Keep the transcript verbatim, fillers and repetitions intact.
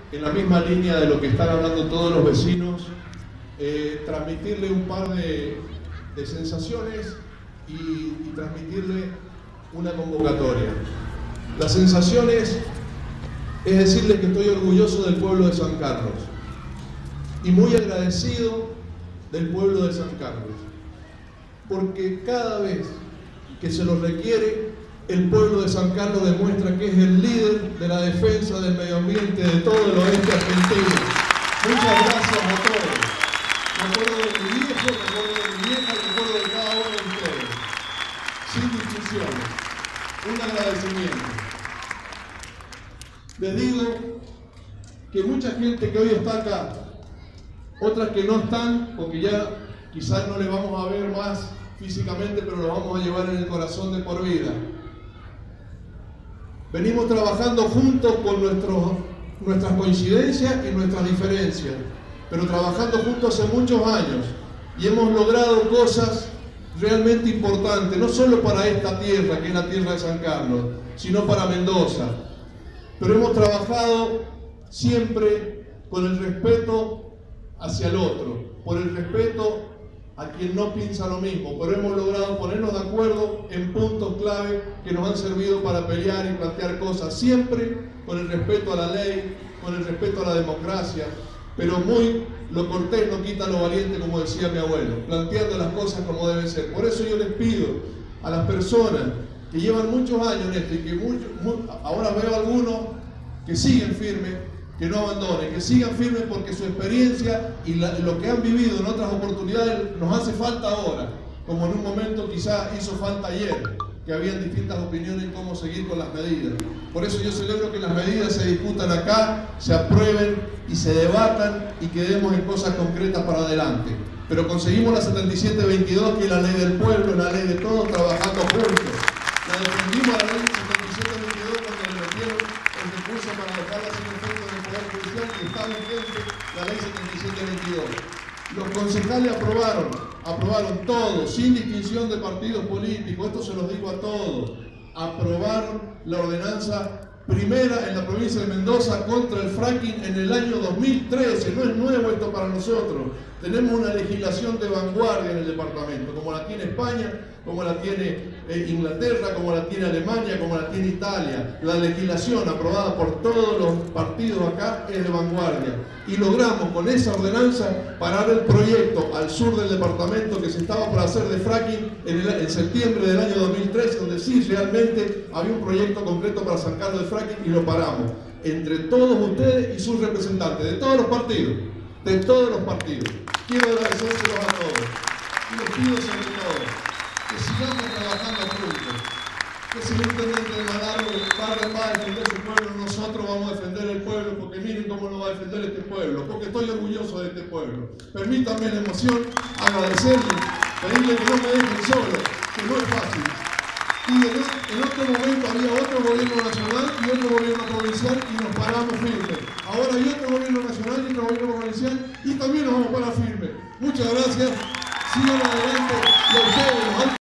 en la misma línea de lo que están hablando todos los vecinos, eh, transmitirle un par de, de sensaciones y, y transmitirle una convocatoria. Las sensaciones es decirle que estoy orgulloso del pueblo de San Carlos y muy agradecido del pueblo de San Carlos, porque cada vez que se lo requiere, el pueblo de San Carlos demuestra que es el líder de la defensa del medio ambiente de todo el oeste argentino. Muchas gracias a todos. Me acuerdo de mi viejo, me acuerdo de mi vieja, me acuerdo de cada uno de ustedes. Sin discusiones. Un agradecimiento. Les digo que mucha gente que hoy está acá, otras que no están, porque ya quizás no les vamos a ver más físicamente, pero los vamos a llevar en el corazón de por vida. Venimos trabajando juntos con nuestros, nuestras coincidencias y nuestras diferencias, pero trabajando juntos hace muchos años y hemos logrado cosas realmente importantes, no solo para esta tierra, que es la tierra de San Carlos, sino para Mendoza. Pero hemos trabajado siempre con el respeto hacia el otro, por el respeto a quien no piensa lo mismo, pero hemos logrado ponernos de acuerdo en puntos clave que nos han servido para pelear y plantear cosas, siempre con el respeto a la ley, con el respeto a la democracia, pero muy lo cortés no quita lo valiente, como decía mi abuelo, planteando las cosas como deben ser. Por eso yo les pido a las personas que llevan muchos años en esto y que mucho, muy, ahora veo algunos que siguen firmes, que no abandonen, que sigan firmes, porque su experiencia y la, lo que han vivido en otras oportunidades nos hace falta ahora, como en un momento quizá hizo falta ayer, que habían distintas opiniones en cómo seguir con las medidas. Por eso yo celebro que las medidas se discutan acá, se aprueben y se debatan y quedemos en cosas concretas para adelante. Pero conseguimos la setenta y siete veintidós, que es la ley del pueblo, la ley de todos, trabajando juntos. La defendimos a la ley setenta y siete veintidós cuando le metieron el recurso para dejarla sin efecto en el Poder Judicial, y está vigente la ley setenta y siete veintidós. Los concejales aprobaron, aprobaron todos, sin distinción de partidos políticos, esto se los digo a todos, aprobaron la ordenanza primera en la provincia de Mendoza contra el fracking en el año dos mil trece, no es nuevo esto para nosotros. Tenemos una legislación de vanguardia en el departamento, como la tiene España, como la tiene eh, Inglaterra, como la tiene Alemania, como la tiene Italia. La legislación aprobada por todos los partidos acá es de vanguardia. Y logramos con esa ordenanza parar el proyecto al sur del departamento que se estaba por hacer de fracking en, el, en septiembre del año dos mil trece, donde sí realmente había un proyecto concreto para sacarlo de fracking, y lo paramos. Entre todos ustedes y sus representantes, de todos los partidos, de todos los partidos. Quiero agradecérselos a todos. Y les pido sobre todo que sigamos trabajando juntos, que si no intenten mandarlo va a defender su pueblo, nosotros vamos a defender el pueblo, porque miren cómo lo va a defender este pueblo, porque estoy orgulloso de este pueblo. Permítanme la emoción, agradecerle, pedirle que no me dejen solo, que no es fácil. Y en, en otro momento había otro gobierno nacional y otro gobierno provincial y nos paramos firmes. Ahora hay otro gobierno nacional y otro gobierno provincial y también nos vamos a parar firmes. Muchas gracias, sigan adelante y a ustedes.